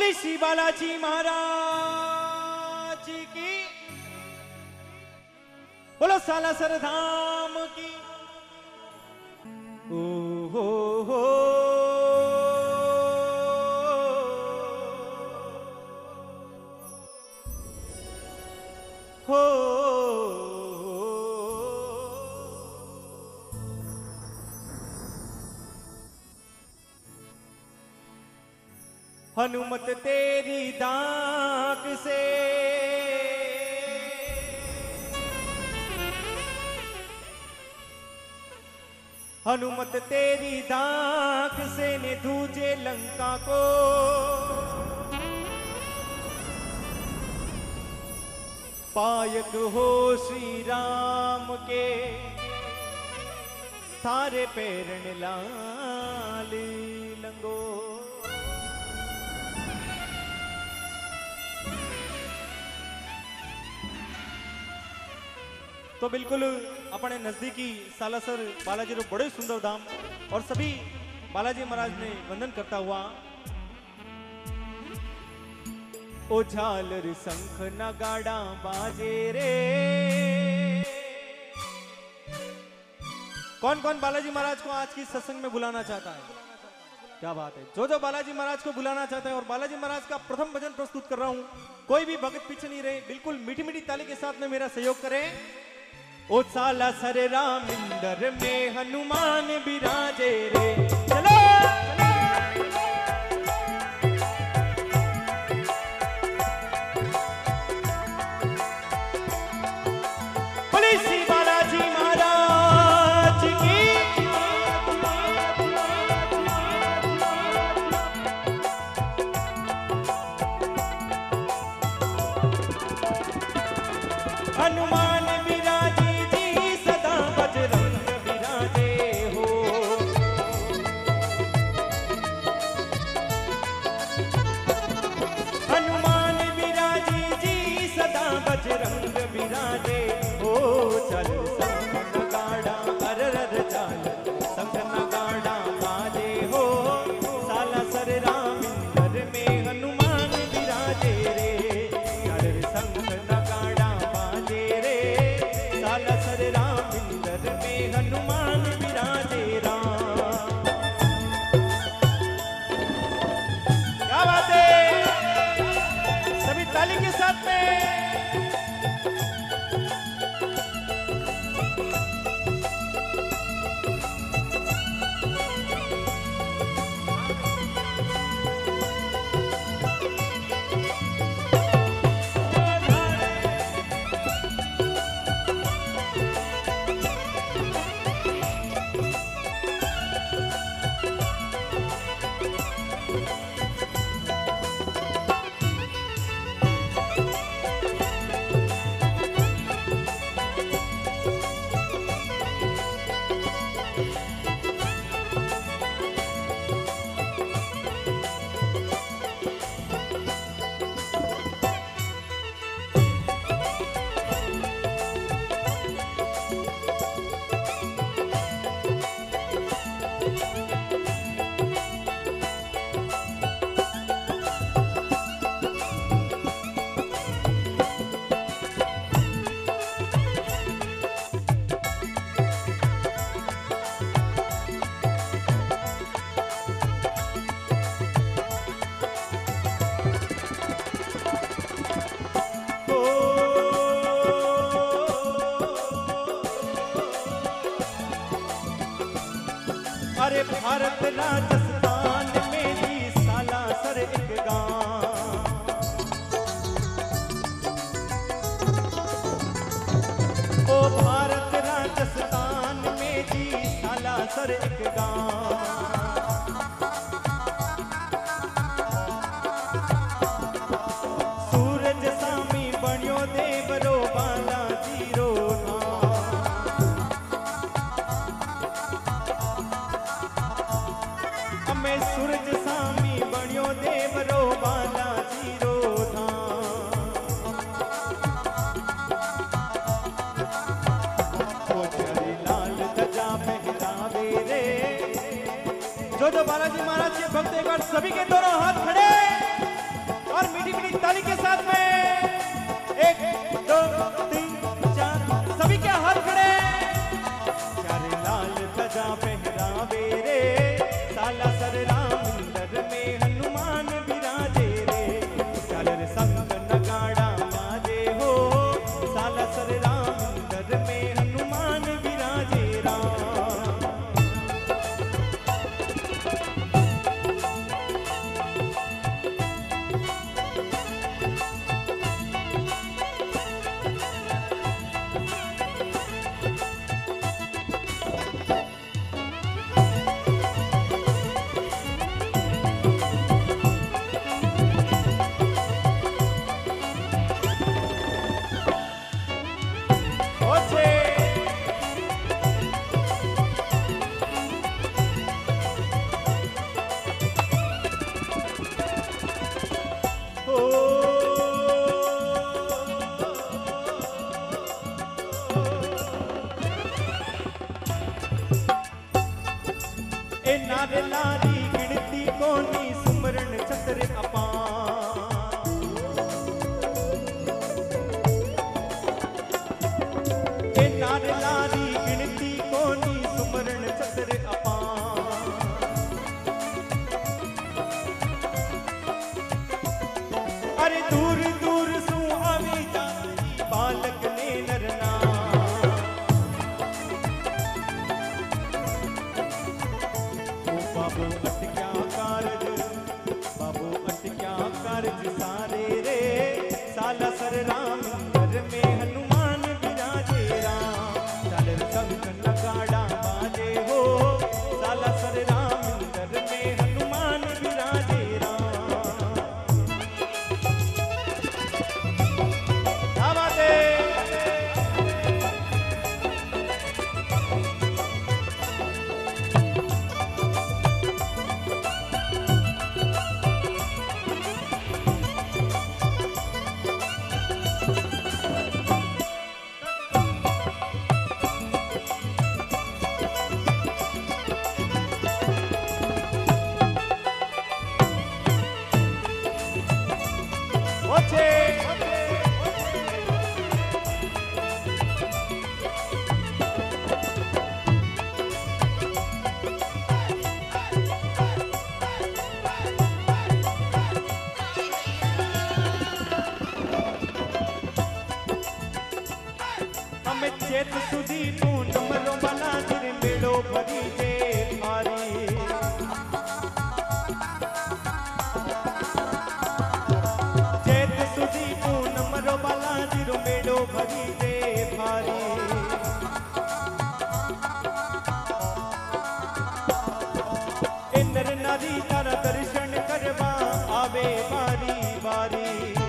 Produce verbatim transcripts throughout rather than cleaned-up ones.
बोले श्री बालाजी महाराज की, बोलो सालासर धाम की। ओ हो हो हो हनुमत तेरी दाग से हनुमत तेरी दाग से ने दूजे लंका को, पायक हो श्री राम के थारे पैरण लाल लंगो। तो बिल्कुल अपने नजदीकी सालासर बालाजी रो बड़े सुंदर धाम और सभी बालाजी महाराज ने वंदन करता हुआ ओ झालर शंख नगाड़ा बाजे रे। कौन कौन बालाजी महाराज को आज की सत्संग में बुलाना चाहता है? क्या बात है। जो जो बालाजी महाराज को बुलाना चाहता है और बालाजी महाराज का प्रथम भजन प्रस्तुत कर रहा हूं, कोई भी भगत पीछे नहीं रहे, बिल्कुल मीठी मीठी ताली के साथ में मेरा सहयोग करें। ओ सालासर रामिंदर में हनुमान बिराजे रे। चलो बोले श्री बालाजी महाराज की। हनुमान बिराजे जी सदा बजरंग बिराजे हो। हनुमान बिराजे जी सदा बजरंग बिराजे हो। चल संग नगाड़ा अररर चाल संग नगाड़ा बाजे हो। सालासर रामिंदर में हनुमान बिराजे रे। चल संग नगाड़ा बाजे रे। सालासर रामिंदर में हनुमान बिराजे राम। क्या बात है। सभी ताली के साथ में अरे भारत राजस्थान में भी सालासर एक गांव। ओ भारत राजस्थान में भी सालासर एक गांव। सूरज सामी बण्यो देवरो बालाजी रो में सूरज सामी बण्यो देवरो बालाजी रो लाल ध्वजा फहरावे रे। जो जो बालाजी महाराज के भक्त एक बार सभी के दोनों हाथ खड़े ए नारे लारी गिनती कोनी सुमरण चंद्र अपान। ए नारे लारी गिनती कोनी सुमरण चंद्र अपान। अरे दूर दूर सु आवी जाती बालक ने नरना। बाबू अटक्या कारज, बाबू अटक्या कारज सारे रे। साला सर राम घर में हनुमान विराजे राम। चल सब नगाड़ा बाजे हो। साला सर राम घर में हनुमान विराजे राम। क्या बात है। चेत सुधी पून मरो बला जिर मेड़ो भरी जे भारी। चेत सुधी पून मरो बला जिर मेड़ो भरी जे भारी। ए नर नारी तारा दर्शन करवा आवे बारी बारी।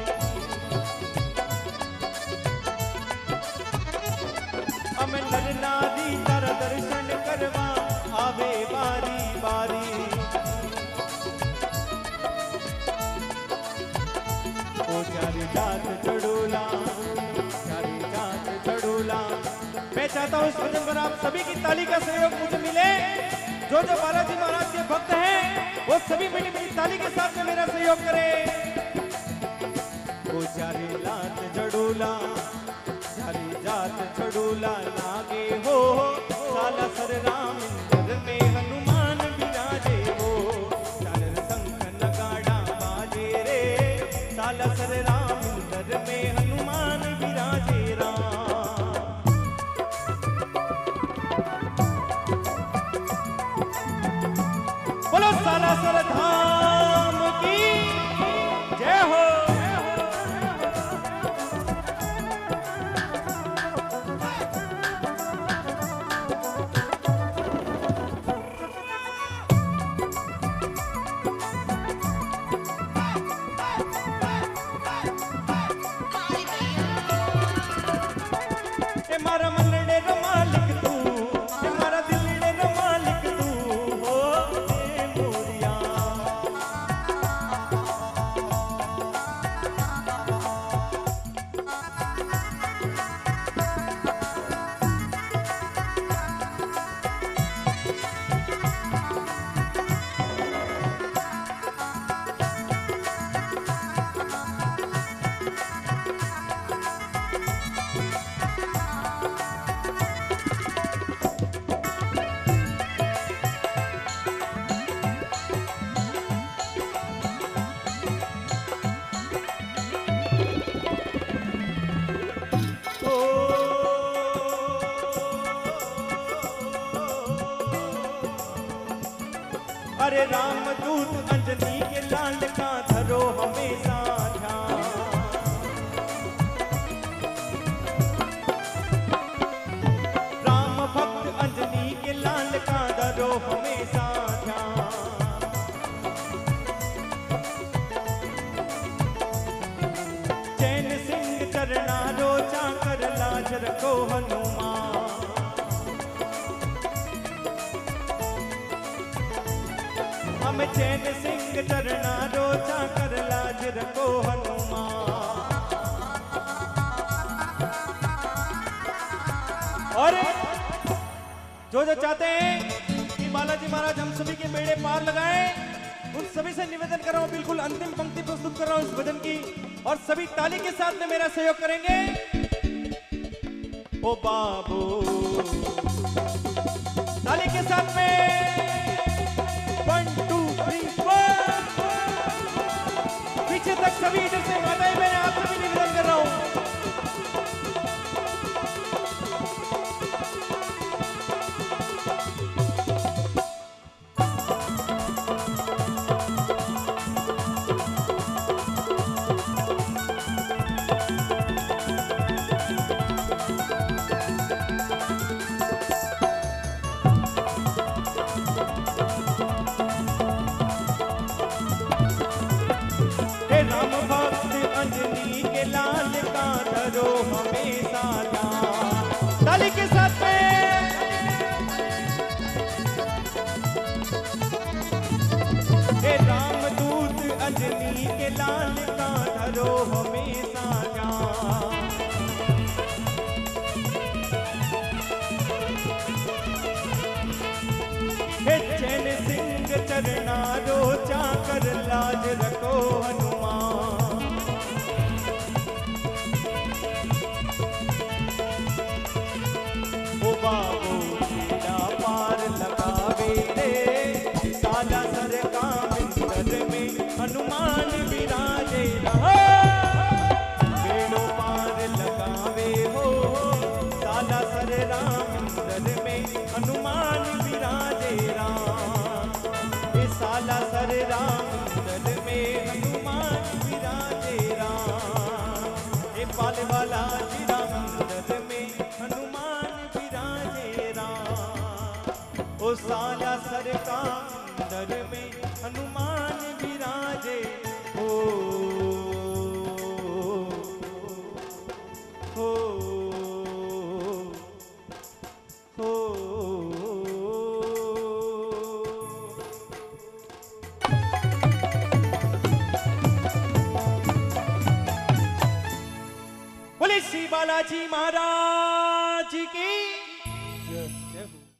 हमें नर नारी तारा दर्शन करवा आवे बारी बारी। ओ चारी जात चढ़ूला, चारी जात चढ़ूला। मैं चाहता हूँ इस भजन पर आप सभी की ताली का सहयोग मुझे मिले। जो जो बालाजी महाराज के भक्त हैं वो सभी मिली मिली ताली के साथ में मेरा सहयोग करें। ओ चारी लात चढ़ूला, चारी जात चढ़ूला लागे हो। साला सर राम इंदर में हनुमान विराजे हो। चालर शंख नगाड़ा बाजे रे। साला सर राम इंदर में हनुमान विराजे राम। बोलो साला सर धाम की जय हो। मारा मनड़े रो मालिक तू, मारा दिलड़े रो मालिक तू हो ए मोरिया। अरे राम दूत अंजनी के लाल का धरो हमेशा ध्यान। राम भक्त अंजनी के लाल का धरो हमेशा ध्यान। चैन सिंह चरना रोचा कर लाज रखो हनुमान। हम चैन सिंह चरना रोचा कर लाज रखो हनुमान। और जो जो चाहते हैं कि बालाजी महाराज हम सभी के बेड़े पार लगाएं, उन सभी से निवेदन कर रहा हूं, बिल्कुल अंतिम पंक्ति प्रस्तुत कर रहा हूं इस भजन की, और सभी ताली के साथ में मेरा सहयोग करेंगे। ओ बाबू ताली के साथ में वन टू थ्री फोर, पीछे तक सभी इधर से माताएं बहनें आप सभी निवेदन कर रहा हूं। हमेशा ताली के साथ में हे रामदूत अंजनी के लाल का धरो हमेशा हे चैन सिंह चरना रोचा कर लाज रखो हनुमान। बाबू तेरा पार लगावे रे, साला सर का बिंदर में हनुमान विराजे रहा। बेड़ो पार लगावे हो, साला सर राम बिंदर में हनुमान विराजे राम। ये साला सर राम बिंदर में हनुमान विराजे राम। ये पाले वाला जी राम बिंदर में हनुमान ओ साला सरकार दर में हनुमान विराजे हो, हो, हो। बोले श्री बालाजी महाराज